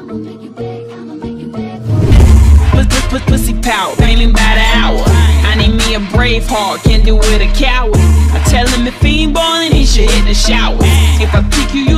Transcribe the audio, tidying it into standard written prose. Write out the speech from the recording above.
Pussy power, paying by the hour. I need me a brave heart, can't do it a coward. I tell him if he ain't ballin', he should hit the shower. If I pick you